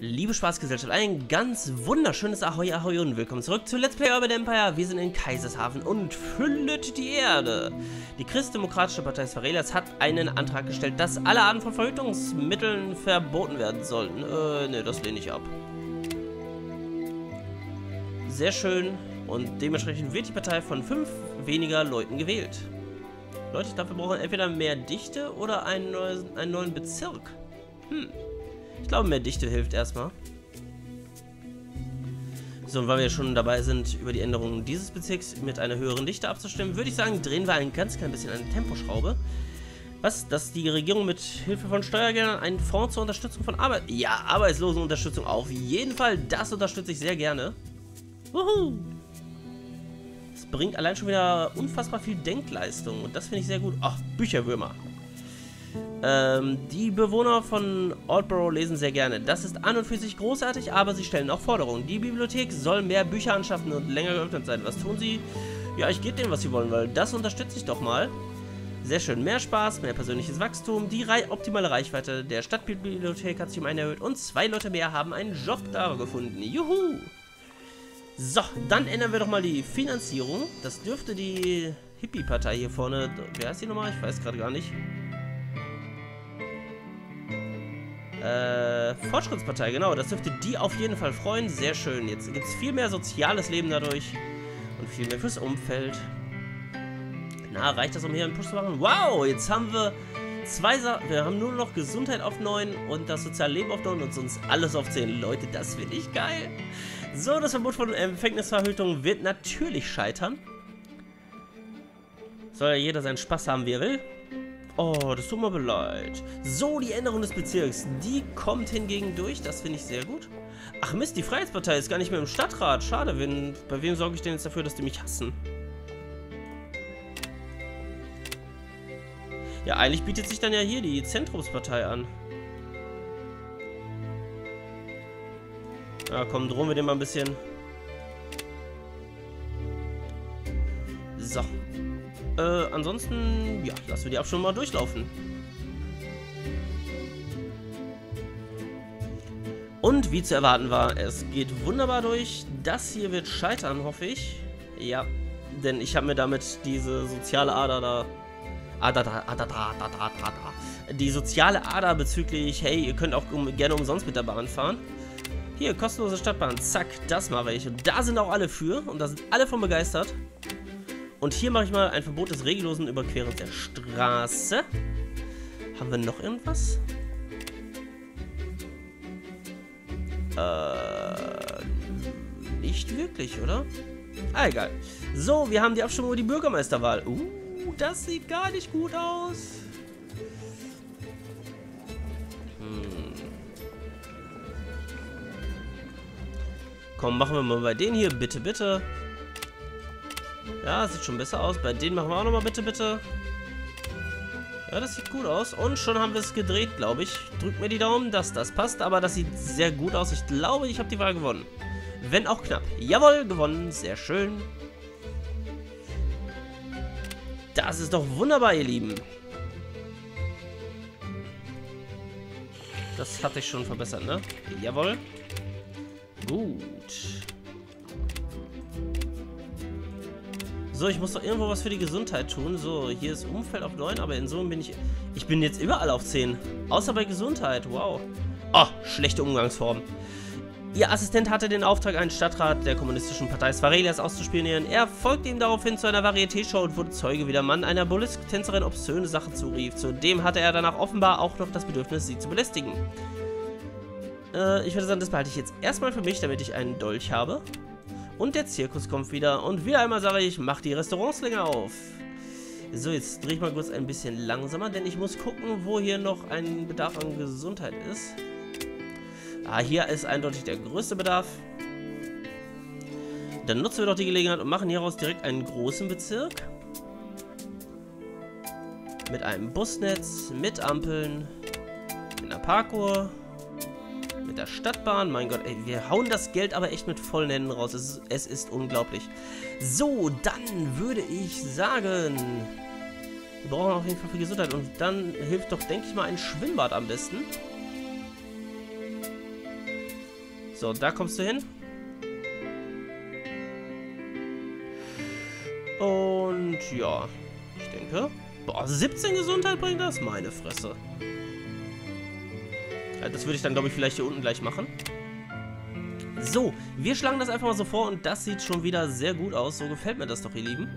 Liebe Spaßgesellschaft, ein ganz wunderschönes Ahoi Ahoi und willkommen zurück zu Let's Play Urban Empire. Wir sind in Kaisershafen und füllet die Erde. Die Christdemokratische Partei Svarelias hat einen Antrag gestellt, dass alle Arten von Verhütungsmitteln verboten werden sollten. Ne, das lehne ich ab. Sehr schön. Und dementsprechend wird die Partei von 5 weniger Leuten gewählt. Leute, dafür brauchen wir entweder mehr Dichte oder einen neuen Bezirk. Ich glaube, mehr Dichte hilft erstmal. So, und weil wir schon dabei sind, über die Änderungen dieses Bezirks mit einer höheren Dichte abzustimmen, würde ich sagen, drehen wir ein ganz klein bisschen eine Temposchraube. Was? Dass die Regierung mit Hilfe von Steuergeldern einen Fonds zur Unterstützung von Arbeitslosenunterstützung auf jeden Fall, das unterstütze ich sehr gerne. Wuhu! Das bringt allein schon wieder unfassbar viel Denkleistung und das finde ich sehr gut. Ach, Bücherwürmer. Die Bewohner von Aldborough lesen sehr gerne. Das ist an und für sich großartig, aber sie stellen auch Forderungen. Die Bibliothek soll mehr Bücher anschaffen und länger geöffnet sein. Was tun sie? Ja, ich gebe denen, was sie wollen, weil das unterstütze ich doch mal. Sehr schön. Mehr Spaß, mehr persönliches Wachstum. Die optimale Reichweite der Stadtbibliothek hat sich um einen erhöht und 2 Leute mehr haben einen Job da gefunden. Juhu! So, dann ändern wir doch mal die Finanzierung. Das dürfte die Hippie-Partei hier vorne... Wer heißt die nochmal? Ich weiß gerade gar nicht. Fortschrittspartei, genau. Das dürfte die auf jeden Fall freuen. Sehr schön. Jetzt gibt es viel mehr soziales Leben dadurch. Und viel mehr fürs Umfeld. Na, reicht das, um hier einen Push zu machen? Wow, jetzt haben wir 2 Sachen. Wir haben nur noch Gesundheit auf 9 und das soziale Leben auf 9 und sonst alles auf 10. Leute, das finde ich geil. So, das Verbot von Empfängnisverhütung wird natürlich scheitern. Soll ja jeder seinen Spaß haben, wie er will. Oh, das tut mir leid. So, die Änderung des Bezirks, die kommt hingegen durch. Das finde ich sehr gut. Ach Mist, die Freiheitspartei ist gar nicht mehr im Stadtrat. Schade, bei wem sorge ich denn jetzt dafür, dass die mich hassen? Ja, eigentlich bietet sich dann ja hier die Zentrumspartei an. Ja, komm, drohen wir dem mal ein bisschen. So. Ansonsten, ja, lassen wir die Abstimmung mal durchlaufen. Und wie zu erwarten war, es geht wunderbar durch. Das hier wird scheitern, hoffe ich. Ja, denn ich habe mir damit diese soziale Ader die soziale Ader bezüglich, hey, ihr könnt auch gerne umsonst mit der Bahn fahren. Hier, kostenlose Stadtbahn, zack, das mache ich. Und da sind auch alle für und da sind alle von begeistert. Und hier mache ich mal ein Verbot des regellosen Überquerens der Straße. Haben wir noch irgendwas? Nicht wirklich, oder? Ah, egal. So, wir haben die Abstimmung über die Bürgermeisterwahl. Das sieht gar nicht gut aus. Komm, machen wir mal bei denen hier, bitte, bitte. Ja, sieht schon besser aus. Bei denen machen wir auch nochmal bitte, bitte. Ja, das sieht gut aus. Und schon haben wir es gedreht, glaube ich. Drückt mir die Daumen, dass das passt. Aber das sieht sehr gut aus. Ich glaube, ich habe die Wahl gewonnen. Wenn auch knapp. Jawohl, gewonnen. Sehr schön. Das ist doch wunderbar, ihr Lieben. Das hatte ich schon verbessert, ne? Jawohl. Gut. So, ich muss doch irgendwo was für die Gesundheit tun. So, hier ist Umfeld auf 9, aber in Summen bin ich... Ich bin jetzt überall auf 10. Außer bei Gesundheit, wow. Oh, schlechte Umgangsform. Ihr Assistent hatte den Auftrag, einen Stadtrat der kommunistischen Partei Svarelias auszuspionieren. Er folgte ihm daraufhin zu einer Varieté-Show und wurde Zeuge, wie der Mann einer Burlesque-Tänzerin obszöne Sachen zurief. Zudem hatte er danach offenbar auch noch das Bedürfnis, sie zu belästigen. Ich würde sagen, das behalte ich jetzt erstmal für mich, damit ich einen Dolch habe. Und der Zirkus kommt wieder. Und wieder einmal sage ich, mach die Restaurants länger auf. So, jetzt drehe ich mal kurz ein bisschen langsamer, denn ich muss gucken, wo hier noch ein Bedarf an Gesundheit ist. Ah, hier ist eindeutig der größte Bedarf. Dann nutzen wir doch die Gelegenheit und machen hieraus direkt einen großen Bezirk. Mit einem Busnetz, mit Ampeln, mit einer Parkuhr, mit der Stadtbahn. Mein Gott, ey, wir hauen das Geld aber echt mit vollen Händen raus. Es ist unglaublich. So, dann würde ich sagen, wir brauchen auf jeden Fall für Gesundheit. Und dann hilft doch, denke ich mal, ein Schwimmbad am besten. So, da kommst du hin. Und ja, ich denke... Boah, 17 Gesundheit bringt das? Meine Fresse. Ja, das würde ich dann, glaube ich, vielleicht hier unten gleich machen. So, wir schlagen das einfach mal so vor und das sieht schon wieder sehr gut aus. So gefällt mir das doch, ihr Lieben.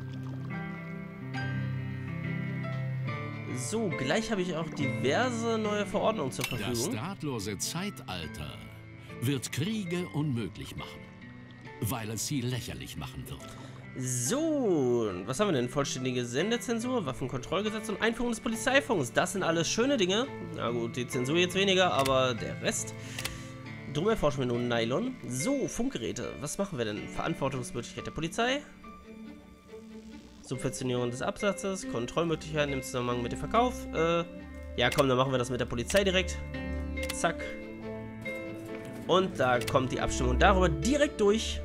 So, gleich habe ich auch diverse neue Verordnungen zur Verfügung. Das drahtlose Zeitalter wird Kriege unmöglich machen, weil es sie lächerlich machen wird. So, was haben wir denn? Vollständige Sendezensur, Waffenkontrollgesetz und Einführung des Polizeifunks. Das sind alles schöne Dinge. Na gut, die Zensur jetzt weniger, aber der Rest. Drum erforschen wir nun Nylon. So, Funkgeräte. Was machen wir denn? Verantwortungsmöglichkeit der Polizei. Subventionierung des Absatzes. Kontrollmöglichkeiten im Zusammenhang mit dem Verkauf. Ja komm, dann machen wir das mit der Polizei direkt. Zack. Und da kommt die Abstimmung darüber direkt durch.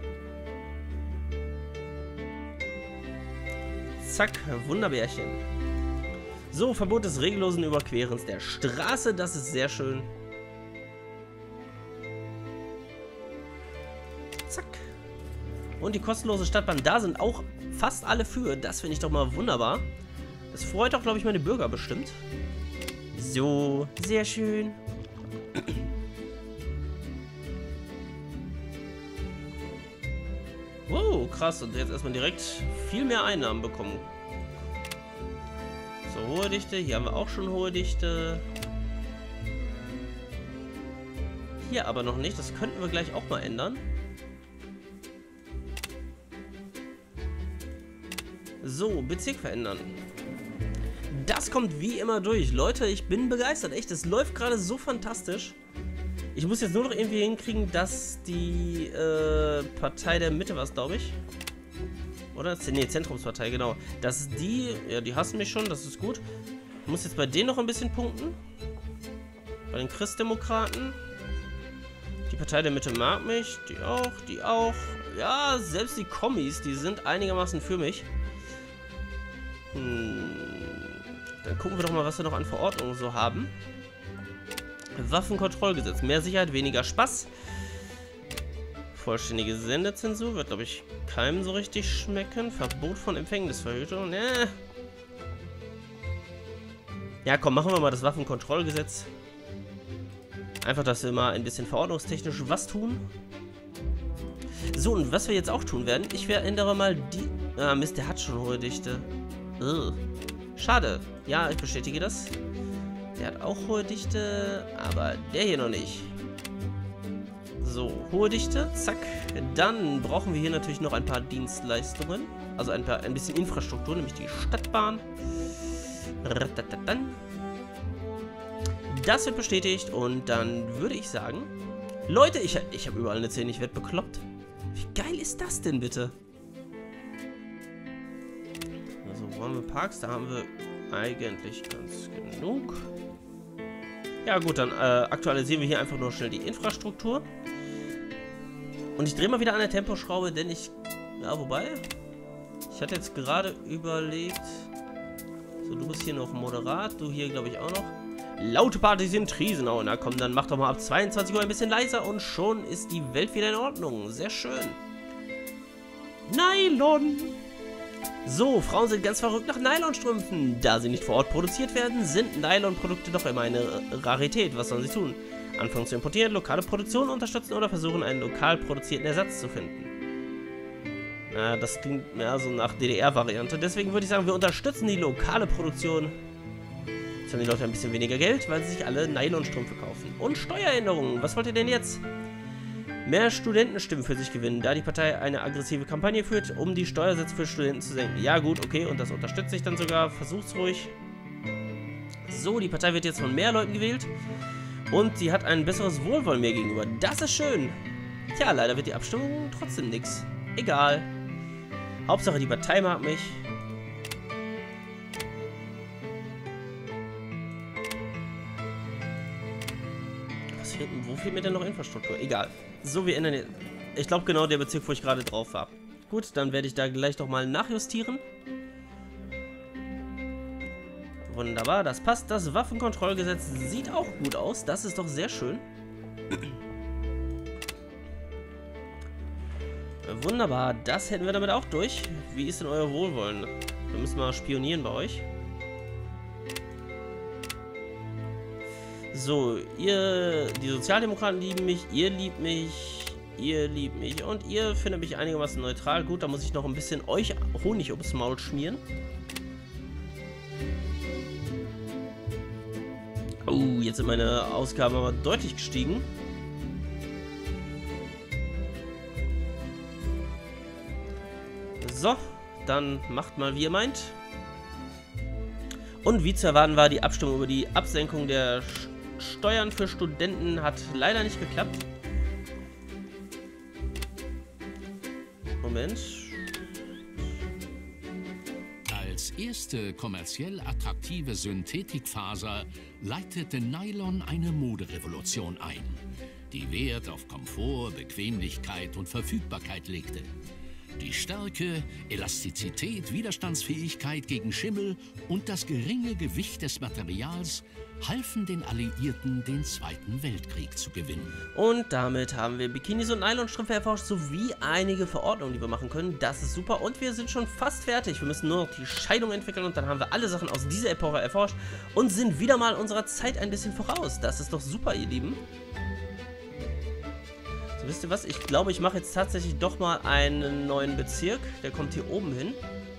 Zack, Wunderbärchen. So, Verbot des regellosen Überquerens der Straße, das ist sehr schön. Zack. Und die kostenlose Stadtbahn, da sind auch fast alle für. Das finde ich doch mal wunderbar. Das freut auch, glaube ich, meine Bürger bestimmt. So, sehr schön. Wow, krass. Und jetzt erstmal direkt viel mehr Einnahmen bekommen. So, hohe Dichte. Hier haben wir auch schon hohe Dichte. Hier aber noch nicht. Das könnten wir gleich auch mal ändern. So, Bezirk verändern. Das kommt wie immer durch. Leute, ich bin begeistert. Echt, es läuft gerade so fantastisch. Ich muss jetzt nur noch irgendwie hinkriegen, dass die Partei der Mitte war es, glaube ich. Oder? Ne, Zentrumspartei, genau. Dass die, ja, die hassen mich schon, das ist gut. Ich muss jetzt bei denen noch ein bisschen punkten. Bei den Christdemokraten. Die Partei der Mitte mag mich. Die auch, die auch. Ja, selbst die Kommis, die sind einigermaßen für mich. Dann gucken wir doch mal, was wir noch an Verordnungen so haben. Waffenkontrollgesetz. Mehr Sicherheit, weniger Spaß. Vollständige Sendezensur. Wird, glaube ich, keinem so richtig schmecken. Verbot von Empfängnisverhütung. Ne. Ja, komm, machen wir mal das Waffenkontrollgesetz. Einfach, dass wir mal ein bisschen verordnungstechnisch was tun. So, und was wir jetzt auch tun werden, ich verändere mal die... Ah, Mist, der hat schon hohe Dichte. Schade. Ja, ich bestätige das. Der hat auch hohe Dichte, aber der hier noch nicht. So, hohe Dichte, zack. Dann brauchen wir hier natürlich noch ein paar Dienstleistungen. Also ein bisschen Infrastruktur, nämlich die Stadtbahn. Das wird bestätigt und dann würde ich sagen... Leute, ich habe überall eine 10, ich werde bekloppt. Wie geil ist das denn bitte? Also, wo haben wir Parks? Da haben wir eigentlich ganz genug. Ja gut, dann aktualisieren wir hier einfach nur schnell die Infrastruktur. Und ich drehe mal wieder an der Temposchraube, denn ich... Ja, wobei... Ich hatte jetzt gerade überlegt... So, du bist hier noch moderat, du hier glaube ich auch noch. Laute Partys in Triesenau. Na komm, dann mach doch mal ab 22 Uhr ein bisschen leiser und schon ist die Welt wieder in Ordnung. Sehr schön. Nylon. So, Frauen sind ganz verrückt nach Nylonstrümpfen. Da sie nicht vor Ort produziert werden, sind Nylonprodukte doch immer eine Rarität. Was sollen sie tun? Anfangen zu importieren, lokale Produktion unterstützen oder versuchen, einen lokal produzierten Ersatz zu finden. Na, das klingt mehr so nach DDR-Variante. Deswegen würde ich sagen, wir unterstützen die lokale Produktion. Jetzt haben die Leute ein bisschen weniger Geld, weil sie sich alle Nylonstrümpfe kaufen. Und Steueränderungen. Was wollt ihr denn jetzt? Mehr Studentenstimmen für sich gewinnen, da die Partei eine aggressive Kampagne führt, um die Steuersätze für Studenten zu senken. Ja gut, okay, und das unterstütze ich dann sogar. Versuch's ruhig. So, die Partei wird jetzt von mehr Leuten gewählt. Und sie hat ein besseres Wohlwollen mir gegenüber. Das ist schön. Tja, leider wird die Abstimmung trotzdem nix. Egal. Hauptsache, die Partei mag mich. Wo fehlt mir denn noch Infrastruktur? Egal. So, wir ändern jetzt. Ich glaube genau der Bezirk, wo ich gerade drauf war. Gut, dann werde ich da gleich doch mal nachjustieren. Wunderbar, das passt. Das Waffenkontrollgesetz sieht auch gut aus. Das ist doch sehr schön. Wunderbar, das hätten wir damit auch durch. Wie ist denn euer Wohlwollen? Wir müssen mal spionieren bei euch. So, die Sozialdemokraten lieben mich, ihr liebt mich und ihr findet mich einigermaßen neutral. Gut, da muss ich noch ein bisschen euch Honig ums Maul schmieren. Oh, jetzt sind meine Ausgaben aber deutlich gestiegen. So, dann macht mal, wie ihr meint. Und wie zu erwarten war, die Abstimmung über die Absenkung der Steuern für Studenten hat leider nicht geklappt. Moment. Als erste kommerziell attraktive Synthetikfaser leitete Nylon eine Moderevolution ein, die Wert auf Komfort, Bequemlichkeit und Verfügbarkeit legte. Die Stärke, Elastizität, Widerstandsfähigkeit gegen Schimmel und das geringe Gewicht des Materials halfen den Alliierten, den Zweiten Weltkrieg zu gewinnen. Und damit haben wir Bikinis und Nylonstrümpfe erforscht, sowie einige Verordnungen, die wir machen können. Das ist super und wir sind schon fast fertig. Wir müssen nur noch die Scheidung entwickeln und dann haben wir alle Sachen aus dieser Epoche erforscht und sind wieder mal unserer Zeit ein bisschen voraus. Das ist doch super, ihr Lieben. So, wisst ihr was? Ich glaube, ich mache jetzt tatsächlich doch mal einen neuen Bezirk. Der kommt hier oben hin.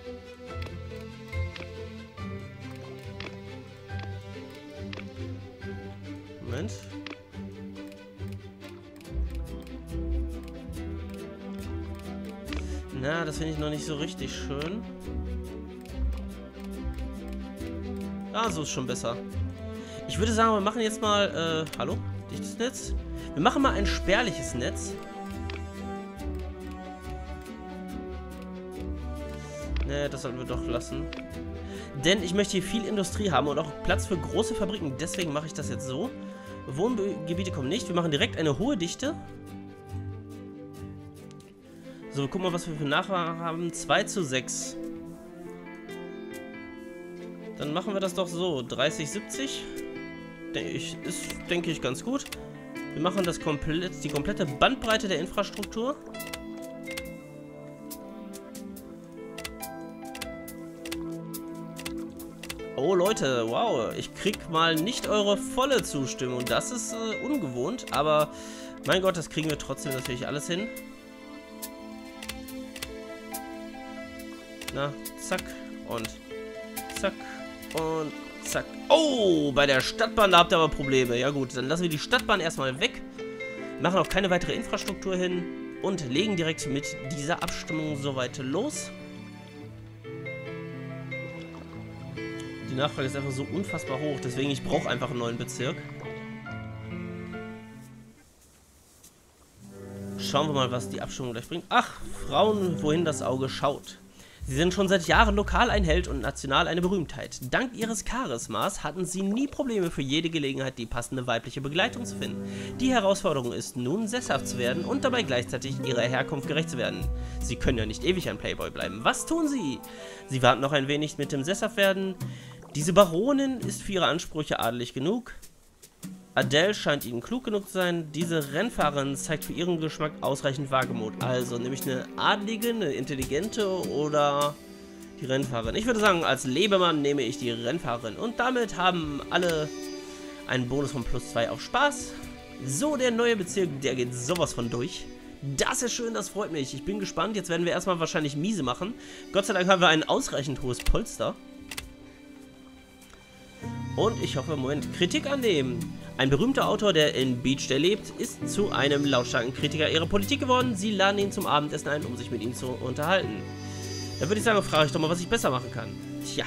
Moment. Na, das finde ich noch nicht so richtig schön. Ah, so ist schon besser. Ich würde sagen, wir machen jetzt mal, hallo? Dichtes Netz? Wir machen mal ein spärliches Netz. Ne, das sollten wir doch lassen. Denn ich möchte hier viel Industrie haben und auch Platz für große Fabriken. Deswegen mache ich das jetzt so. Wohngebiete kommen nicht. Wir machen direkt eine hohe Dichte. So, guck mal, was wir für Nachfrage haben. 2:6. Dann machen wir das doch so. 30, 70. Ist, denke ich, ganz gut. Wir machen das die komplette Bandbreite der Infrastruktur. Oh Leute, wow, ich krieg mal nicht eure volle Zustimmung. Das ist ungewohnt, aber mein Gott, das kriegen wir trotzdem natürlich alles hin. Na, zack und zack und zack. Oh, bei der Stadtbahn, da habt ihr aber Probleme. Ja gut, dann lassen wir die Stadtbahn erstmal weg. Machen auch keine weitere Infrastruktur hin und legen direkt mit dieser Abstimmung soweit los. Die Nachfrage ist einfach so unfassbar hoch, deswegen ich brauche einfach einen neuen Bezirk. Schauen wir mal, was die Abstimmung gleich bringt. Ach, Frauen, wohin das Auge schaut. Sie sind schon seit Jahren lokal ein Held und national eine Berühmtheit. Dank ihres Charismas hatten sie nie Probleme für jede Gelegenheit, die passende weibliche Begleitung zu finden. Die Herausforderung ist nun, sesshaft zu werden und dabei gleichzeitig ihrer Herkunft gerecht zu werden. Sie können ja nicht ewig ein Playboy bleiben. Was tun sie? Sie warten noch ein wenig mit dem Sesshaftwerden. Diese Baronin ist für ihre Ansprüche adelig genug. Adele scheint ihnen klug genug zu sein. Diese Rennfahrerin zeigt für ihren Geschmack ausreichend Wagemut. Also nämlich eine adlige, eine intelligente oder die Rennfahrerin. Ich würde sagen, als Lebemann nehme ich die Rennfahrerin. Und damit haben alle einen Bonus von +2 auf Spaß. So, der neue Bezirk, der geht sowas von durch. Das ist schön, das freut mich. Ich bin gespannt. Jetzt werden wir erstmal wahrscheinlich miese machen. Gott sei Dank haben wir ein ausreichend hohes Polster. Und ich hoffe, Moment, Kritik annehmen. Ein berühmter Autor, der in Beachday lebt, ist zu einem lautstarken Kritiker ihrer Politik geworden. Sie laden ihn zum Abendessen ein, um sich mit ihm zu unterhalten. Da würde ich sagen, frage ich doch mal, was ich besser machen kann. Tja.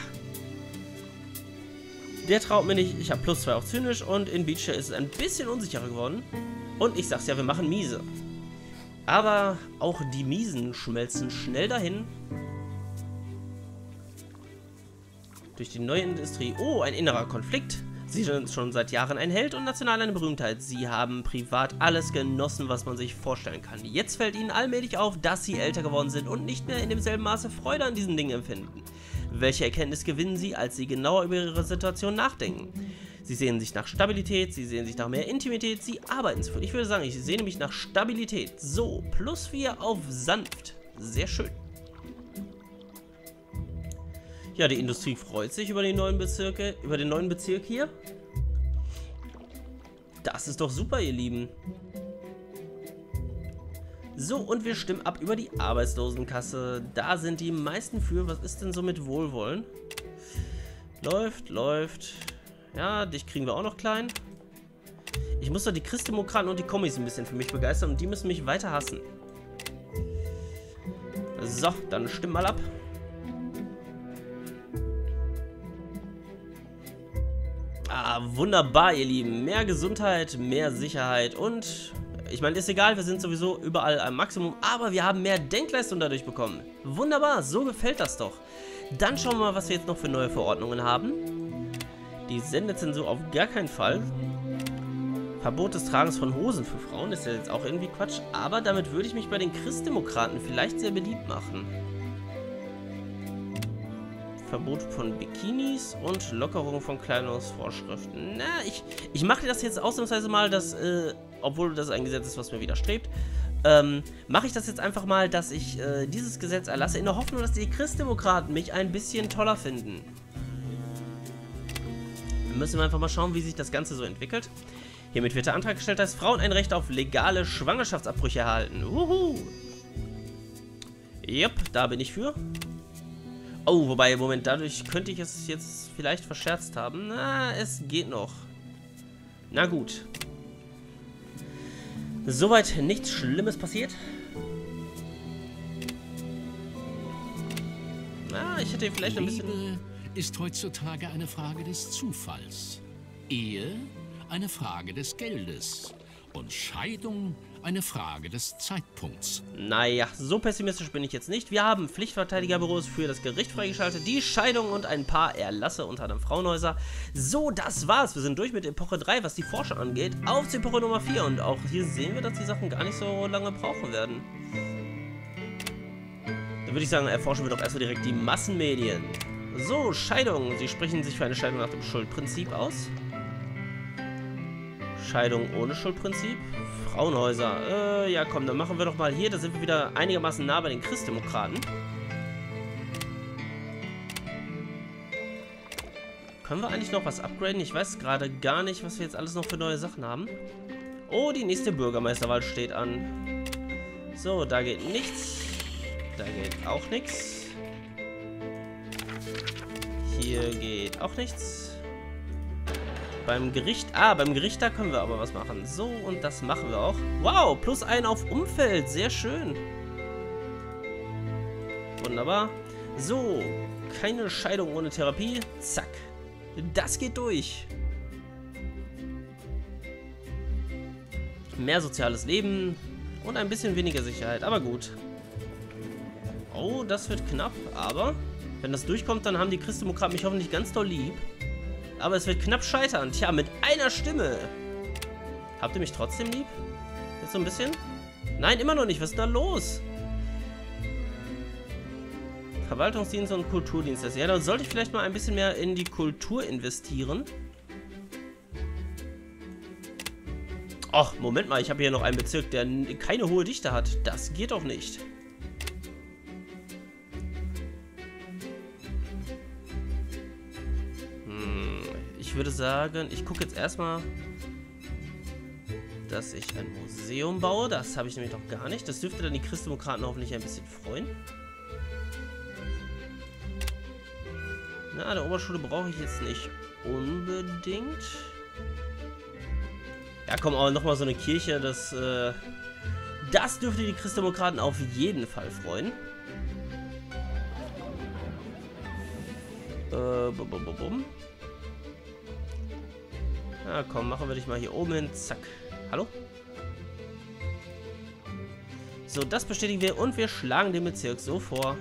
Der traut mir nicht. Ich habe +2 auf zynisch und in Beachday ist es ein bisschen unsicherer geworden. Und ich sag's ja, wir machen miese. Aber auch die Miesen schmelzen schnell dahin. Durch die neue Industrie. Oh, ein innerer Konflikt. Sie sind schon seit Jahren ein Held und national eine Berühmtheit. Sie haben privat alles genossen, was man sich vorstellen kann. Jetzt fällt ihnen allmählich auf, dass sie älter geworden sind und nicht mehr in demselben Maße Freude an diesen Dingen empfinden. Welche Erkenntnis gewinnen sie, als sie genauer über ihre Situation nachdenken? Sie sehen sich nach Stabilität, sie sehen sich nach mehr Intimität, sie arbeiten zu viel. Ich würde sagen, ich sehne mich nach Stabilität. So, +4 auf sanft. Sehr schön. Ja, die Industrie freut sich über die neuen Bezirke, über den neuen Bezirk hier. Das ist doch super, ihr Lieben. So, und wir stimmen ab über die Arbeitslosenkasse. Da sind die meisten für. Was ist denn so mit Wohlwollen? Läuft, läuft. Ja, dich kriegen wir auch noch klein. Ich muss doch die Christdemokraten und die Kommis ein bisschen für mich begeistern und die müssen mich weiter hassen. So, dann stimm mal ab. Ah, wunderbar, ihr Lieben. Mehr Gesundheit, mehr Sicherheit und... Ich meine, ist egal, wir sind sowieso überall am Maximum, aber wir haben mehr Denkleistung dadurch bekommen. Wunderbar, so gefällt das doch. Dann schauen wir mal, was wir jetzt noch für neue Verordnungen haben. Die Sendezensur auf gar keinen Fall. Verbot des Tragens von Hosen für Frauen ist ja jetzt auch irgendwie Quatsch, aber damit würde ich mich bei den Christdemokraten vielleicht sehr beliebt machen. Verbot von Bikinis und Lockerung von Kleidungsvorschriften. Na, ich mache das jetzt ausnahmsweise mal, dass, obwohl das ein Gesetz ist, was mir widerstrebt, mache ich das jetzt einfach mal, dass ich dieses Gesetz erlasse, in der Hoffnung, dass die Christdemokraten mich ein bisschen toller finden. Wir müssen einfach mal schauen, wie sich das Ganze so entwickelt. Hiermit wird der Antrag gestellt, dass Frauen ein Recht auf legale Schwangerschaftsabbrüche erhalten. Wuhu! Jupp, da bin ich für. Oh, wobei, Moment, dadurch könnte ich es jetzt vielleicht verscherzt haben. Na, es geht noch. Na gut. Soweit nichts Schlimmes passiert. Na, ich hätte vielleicht ein bisschen... Liebe ist heutzutage eine Frage des Zufalls. Ehe eine Frage des Geldes. Und Scheidung eine Frage des Zeitpunkts. Naja, so pessimistisch bin ich jetzt nicht. Wir haben Pflichtverteidigerbüros für das Gericht freigeschaltet, die Scheidung und ein paar Erlasse unter anderem Frauenhäuser. So, das war's. Wir sind durch mit Epoche 3, was die Forschung angeht, auf zur Epoche Nummer 4. Und auch hier sehen wir, dass die Sachen gar nicht so lange brauchen werden. Dann würde ich sagen, erforschen wir doch erstmal direkt die Massenmedien. So, Scheidung. Sie sprechen sich für eine Scheidung nach dem Schuldprinzip aus. Scheidung ohne Schuldprinzip. Frauenhäuser. Ja komm, dann machen wir doch mal hier. Da sind wir wieder einigermaßen nah bei den Christdemokraten. Können wir eigentlich noch was upgraden? Ich weiß gerade gar nicht, was wir jetzt alles noch für neue Sachen haben. Oh, die nächste Bürgermeisterwahl steht an. So, da geht nichts. Da geht auch nichts. Hier geht auch nichts. Beim Gericht, beim Gericht, da können wir aber was machen. So, und das machen wir auch. Wow, +1 auf Umfeld, sehr schön. Wunderbar. So, keine Scheidung ohne Therapie. Zack. Das geht durch. Mehr soziales Leben und ein bisschen weniger Sicherheit, aber gut. Oh, das wird knapp, aber wenn das durchkommt, dann haben die Christdemokraten mich hoffentlich ganz doll lieb. Aber es wird knapp scheitern. Tja, mit einer Stimme. Habt ihr mich trotzdem lieb? Jetzt so ein bisschen? Nein, immer noch nicht. Was ist da los? Verwaltungsdienst und Kulturdienst. Ja, da sollte ich vielleicht mal ein bisschen mehr in die Kultur investieren. Ach, Moment mal. Ich habe hier noch einen Bezirk, der keine hohe Dichte hat. Das geht doch nicht. Ich würde sagen, ich gucke jetzt erstmal, dass ich ein Museum baue. Das habe ich nämlich noch gar nicht. Das dürfte dann die Christdemokraten hoffentlich ein bisschen freuen. Na, eine Oberschule brauche ich jetzt nicht unbedingt. Ja, komm, aber nochmal so eine Kirche, das dürfte die Christdemokraten auf jeden Fall freuen. Ja, komm, machen wir dich mal hier oben hin. Zack. Hallo? So, das bestätigen wir und wir schlagen den Bezirk so vor.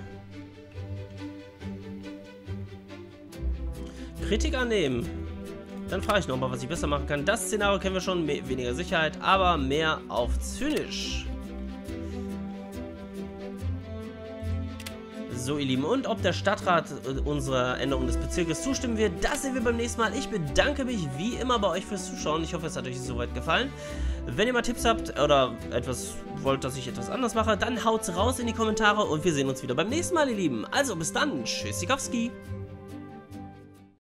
Kritik annehmen. Dann frage ich nochmal, was ich besser machen kann. Das Szenario kennen wir schon. Weniger Sicherheit, aber mehr auf zynisch. So, ihr Lieben, und ob der Stadtrat unserer Änderung des Bezirkes zustimmen wird, das sehen wir beim nächsten Mal. Ich bedanke mich wie immer bei euch fürs Zuschauen. Ich hoffe, es hat euch soweit gefallen. Wenn ihr mal Tipps habt oder etwas wollt, dass ich etwas anders mache, dann haut's raus in die Kommentare und wir sehen uns wieder beim nächsten Mal, ihr Lieben. Also, bis dann. Tschüssikowski.